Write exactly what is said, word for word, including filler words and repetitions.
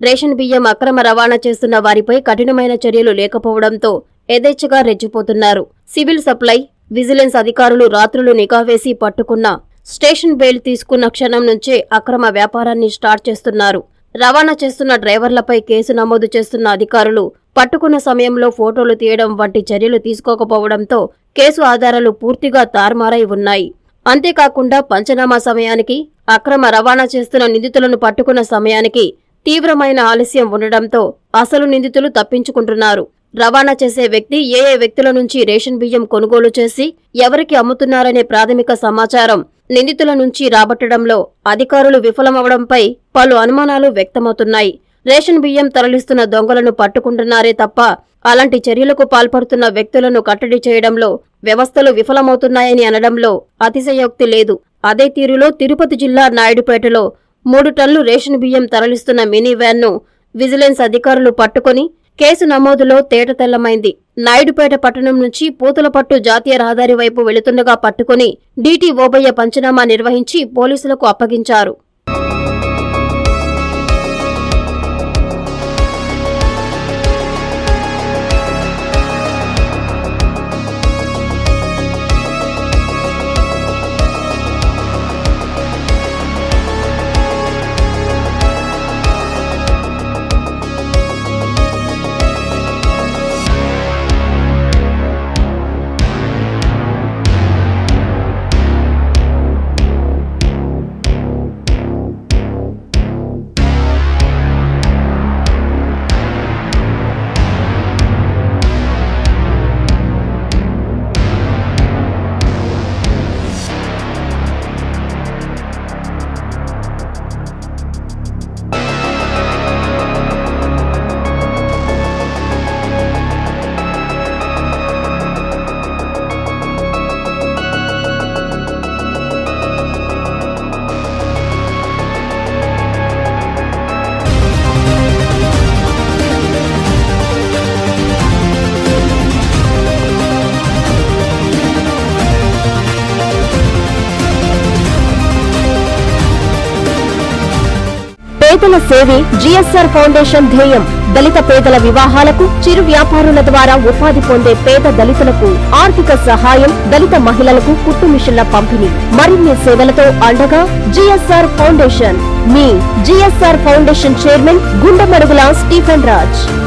Ration బియ్యం అక్రమ రవాణా చేస్తున్న వారిపై కఠినమైన చర్యలు లేకపోవడంతో యథేచ్ఛగా రెచ్చిపోతున్నారు. సివిల్ సప్లై, విజిలెన్స్ అధికారులు రాత్రులు నిఘా వేసి పట్టుకున్న స్టేషన్ బెయిల్ తీసుకున్న క్షణం నుంచే అక్రమ వ్యాపారాన్ని స్టార్ట్ చేస్తున్నారు. రవాణా చేస్తున్న డ్రైవర్లపై కేసు నమోదు చేస్తున్న అధికారులు పట్టుకున్న సమయంలో ఫోటోలు తీయడం వంటి చర్యలు తీసుకోకపోవడంతో కేసు ఆధారాలు పూర్తిగా తారుమారై ఉన్నాయి. అంతేకాకుండా పంచనామా సమయానికి, అక్రమ రవాణా చేస్తున్న నిందితులను పట్టుకున్న సమయానికి తీవ్రమైన ఆలస్యం ఉండడంతో అసలు నిందితులు తప్పించుకుంటున్నారు. రవాణా చేసే వ్యక్తి ఏ ఏ వ్యక్తుల నుంచి రేషన్ బియ్యం కొనుగోలు చేసి ఎవరికి అమ్ముతున్నారనే ప్రాథమిక సమాచారం నిందితుల నుంచి రాబట్టడంలో అధికారులు విఫలమవడంపై పలు అనుమానాలు వ్యక్తమవుతున్నాయి. రేషన్ బియ్యం తరలిస్తున్న దొంగలను పట్టుకుంటున్నారే తప్ప అలాంటి చర్యలకు పాల్పడుతున్న వ్యక్తులను కట్టడి చేయడంలో వ్యవస్థలు విఫలమవుతున్నాయని అనడంలో అతిశయోక్తి లేదు. అదే తీరులో తిరుపతి జిల్లా నాయుడుపేటలో మూడు టన్నులు రేషన్ బియ్యం తరలిస్తున్న మినీ వ్యాన్ను విజిలెన్స్ అధికారులు పట్టుకుని కేసు నమోదులో తేటతెల్లమైంది. నాయుడుపేట పట్టణం నుంచి పూతలపట్టు జాతీయ రహదారి వైపు వెళుతుండగా పట్టుకుని డీటీ ఓబయ్య పంచనామా నిర్వహించి పోలీసులకు అప్పగించారు. పేదల సేవే జిఎస్ఆర్ ఫౌండేషన్ ధ్యేయం. దళిత పేదల వివాహాలకు, చిరు వ్యాపారుల ద్వారా ఉపాధి పొందే పేద దళితులకు ఆర్థిక సహాయం, దళిత మహిళలకు కుట్టు మిషన్ల పంపిణీ, మరిన్ని సేవలతో అండగా జిఎస్ఆర్ ఫౌండేషన్. మీ GSR foundation chairman Gundamadugula Stephen Raj.